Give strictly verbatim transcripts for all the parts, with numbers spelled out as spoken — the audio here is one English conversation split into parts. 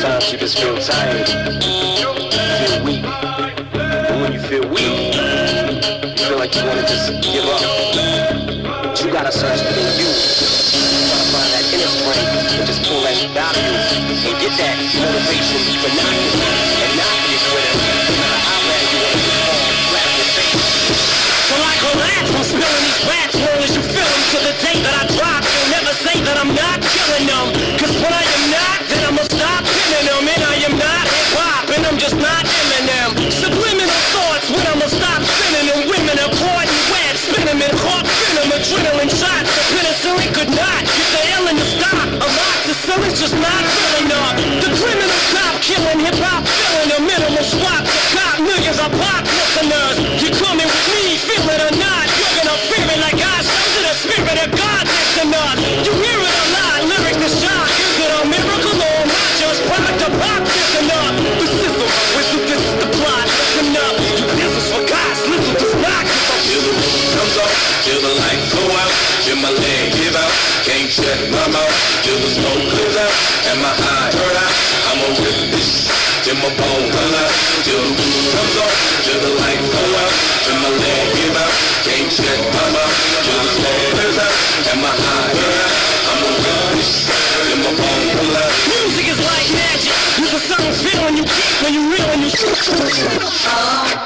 Sometimes you just feel tired, feel weak. And when you feel weak, you feel like you wanna just give up. But you gotta search within you. You gotta find that inner strength and just pull that out of you and get that motivation for not giving up and not get with it. No matter how bad you wanna just fall flat on your face. So I collapse, I'm spilling these raps, long as you feel them. To the day that I drop, you'll never say that I'm not killing them. Cause when I am not, then I'ma stop pinning them. And I am not hip-hop, and I'm just not Eminem. Subliminal thoughts when I'ma stop spinning them. Women are caught in web, spin them in heart, spin them, adrenaline shots. The penicillin could not get the illin to stop. Amoxicillin's just not filling up. The criminal cop killing hip-hop, filling a minimal swap. The cop millions of pop listeners. You coming with me, feel it or not. You're gonna feel it like I said to the spirit of God listen up. You hear it a lot, lyrics to shock. Is it a miracle or not just product of pop listen up? The system, whistle, this is the plot, listen up. You business for God's listen to not. Till the roof comes off, till the light go out, till my leg give out, can't shut my mouth, till the smoke clears out, and my eye hurt out, I'ma rip this, till my bone come out, till the roof comes off, till the light go out, till my leg give out, can't shut my mouth, till the smoke clears out, and my eye hurt out, I'ma rip this, till my bone come out. Music is like magic, it's a song feeling you keep when you real and you oh.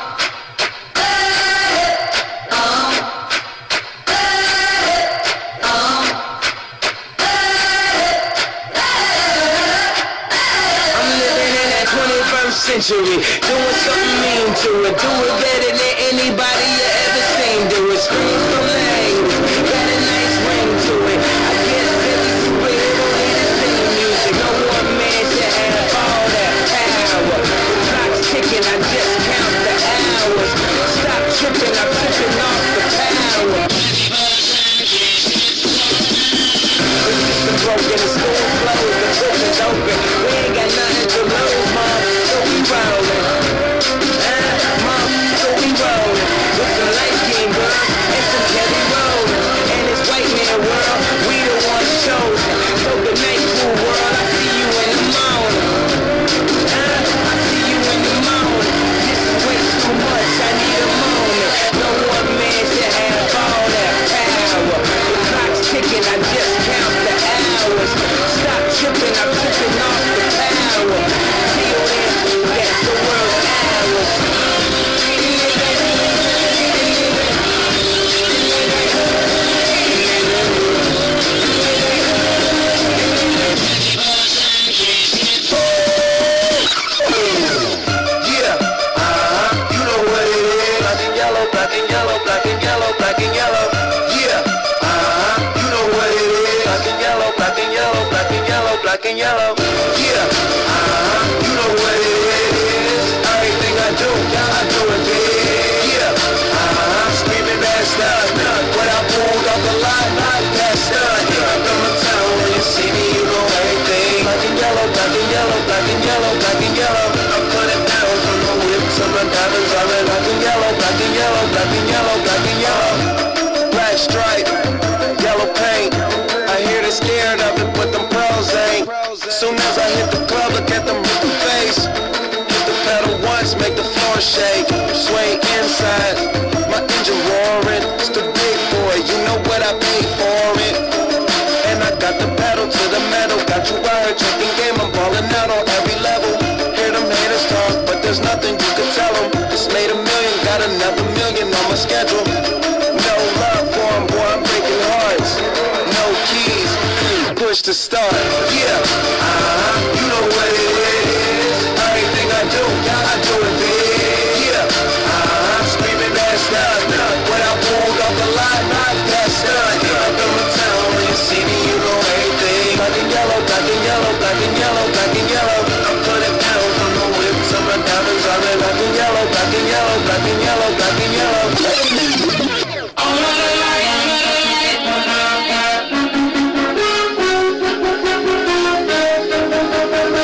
Century, doing something mean to it, do it better than anybody you ever seen. Do it, scream so lame, got a nice ring to it. I guess Billy superhero ain't the same music. No one man should have all that power. The clock's ticking, I just count the hours. Stop tripping, I'm tripping off the power. The system broken, the school closed, the prison's open. We ain't got nothing to lose, mom. Rollin', uh, mom, so we rollin' with some light skin girl and some heavy rollin'. And this white man world, we the ones chosen. So good night, cool world, I see you in the morning. Uh, I see you in the morning. This is way too much, I need a moment. No one man should have all that power. The clock's ticking, I just count the hours. Stop tripping, I'm tripping off the power. Till then, that's the world's hours. Yeah, uh-huh, you know what it is. Black and yellow, black and yellow, black and yellow, black and yellow. Yeah, uh-huh, you know what it is. Black and yellow, black and yellow, black and yellow, black and yellow. Yeah, uh-huh, you know what it is. Everything I do, I do it big. Yeah, uh-huh, screaming that's not none. When I pulled off the line, that's none. Yeah, I'm from the town, when you see me, you know everything. Black and yellow, black and yellow, black and yellow, black and yellow. I'm putting down from the whips and my diamonds are red. Black and yellow, black and yellow, black and yellow, black and yellow. Black stripe, yellow paint. I hear they scared of it, but them pros ain't. Soon as I hit the club, look at them with the face. Hit the pedal once, make the floor shake. Sway inside, my engine roaring. It's the big boy, you know what I paid for it. And I got the pedal to the metal. Got you wired, checking game, I'm balling out on every level. Hear them haters talk, but there's nothing you can tell them. Just made a million, got another million on my schedule. No love for them, boy, I'm breaking hearts. No keys, push to start. Yeah, uh-huh, you know what it is. Everything I do, I do it big. Yeah, uh-huh, screaming that's not none. When I pulled off the line, that's none. Yeah, I'm from the town, when you see me, you know everything. Black and yellow, black and yellow, black and yellow, black and yellow. I'm putting down from the whips, some of my diamonds are red. Black and yellow, black and yellow, black and yellow, black and yellow. All of the light, all of the light.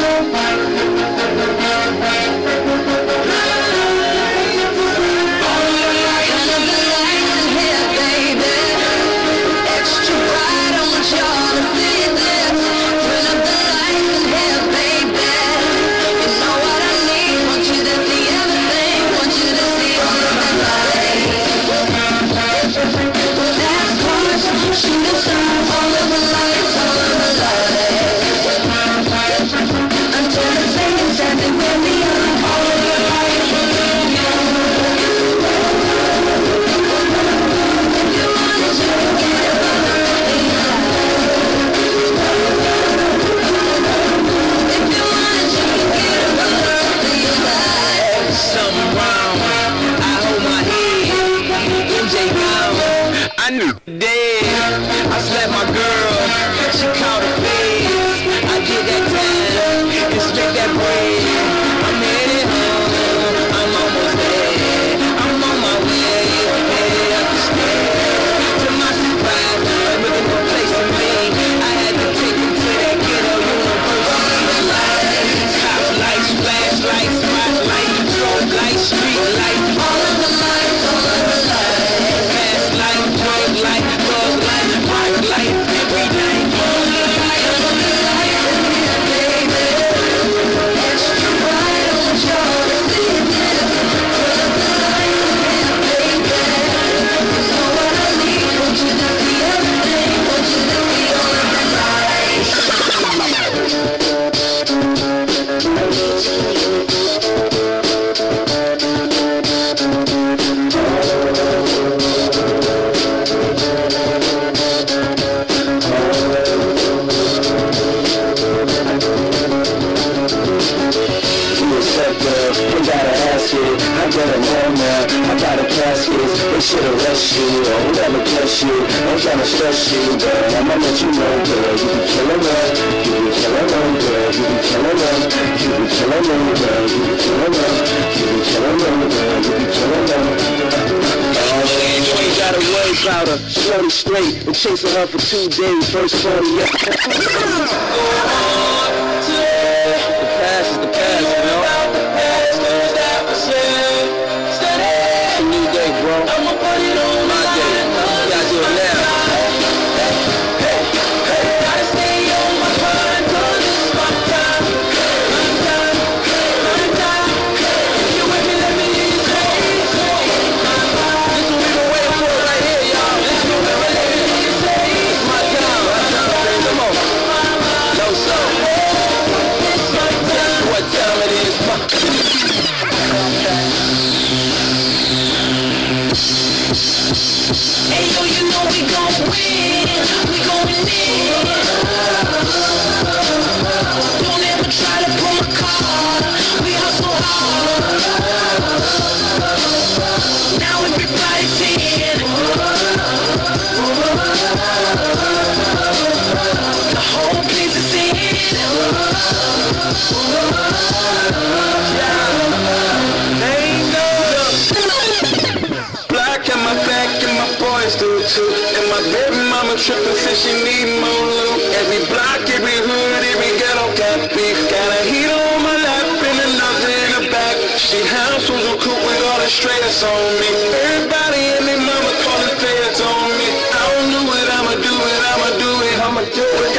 here to rush you, or whoever bless you. I'm tryna stress you, but I'ma let you know, girl. You be killing them, you be killing them, girl. You be killing them, you be killing them, girl. You be killing them, you be killing them, girl. You be killing them. You ain't gotta worry about her, shorty straight, and chasing her for two days, first forty, yeah. The past is the past, you know? It's a new day, bro. My day. You gotta do it now. Hey yo, you know we gon' win, we gon' win. Don't ever try to pull my card, we hustle hard. Now everybody's in. The whole place is in. Too. And my baby mama trippin' since she need more loot. Every block, every hood, every ghetto got beef. Got a heater on my lap and another in the back. She house was a coupe with all the straights on me. Everybody and their mama callin' feds on me. I don't know what I'ma do it, I'ma do it, I'ma do it.